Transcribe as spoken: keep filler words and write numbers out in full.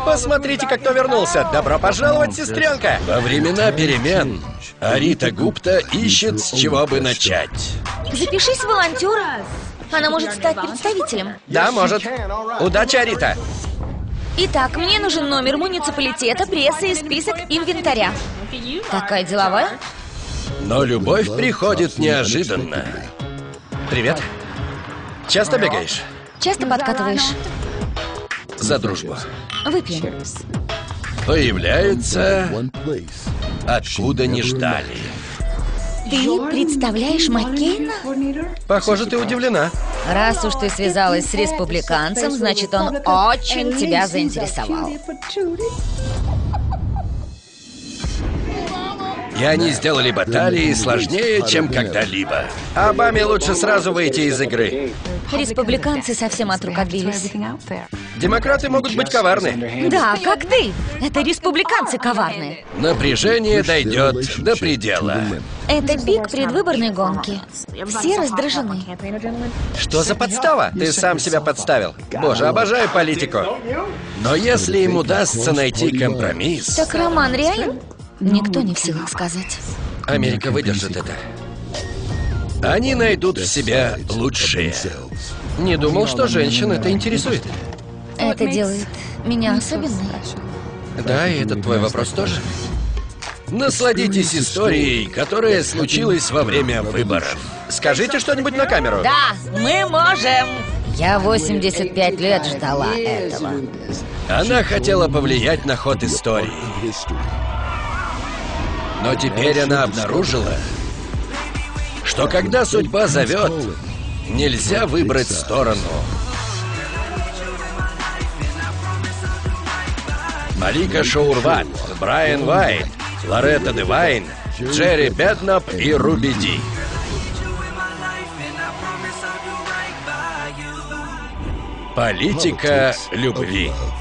Посмотрите-ка, кто вернулся. Добро пожаловать, сестренка. Во времена перемен Арита Гупта ищет, с чего бы начать. Запишись в волонтер. Она может стать представителем. Да, может. Удачи, Арита. Итак, мне нужен номер муниципалитета, прессы и список инвентаря. Такая деловая? Но любовь приходит неожиданно. Привет. Часто бегаешь? Часто подкатываешь? За дружбу. Выпьем. Появляется, откуда не ждали. Ты представляешь Маккейна? Похоже, ты удивлена. Раз уж ты связалась с республиканцем, значит, он очень тебя заинтересовал. И они сделали баталии сложнее, чем когда-либо. Обаме лучше сразу выйти из игры. Республиканцы совсем от рук отбились. Демократы могут быть коварны. Да, как ты. Это республиканцы коварные. Напряжение дойдет до предела. Это пик предвыборной гонки. Все раздражены. Что за подстава? Ты сам себя подставил. Боже, обожаю политику. Но если им удастся найти компромисс... Так роман реален? Никто не в силах сказать. Америка выдержит это. Они найдут в себе лучшее. Не думал, что женщин это интересует. Это делает меня особенной. Да, и этот твой вопрос тоже. Насладитесь историей, которая случилась во время выборов. Скажите что-нибудь на камеру. Да, мы можем. Я восемьдесят пять лет ждала этого. Она хотела повлиять на ход истории. Но теперь она обнаружила, что когда судьба зовет, нельзя выбрать сторону. Малика Шаурват, Брайан Уайт, Лоретта Девайн, Джерри Беднап и Руби Ди. Политика любви.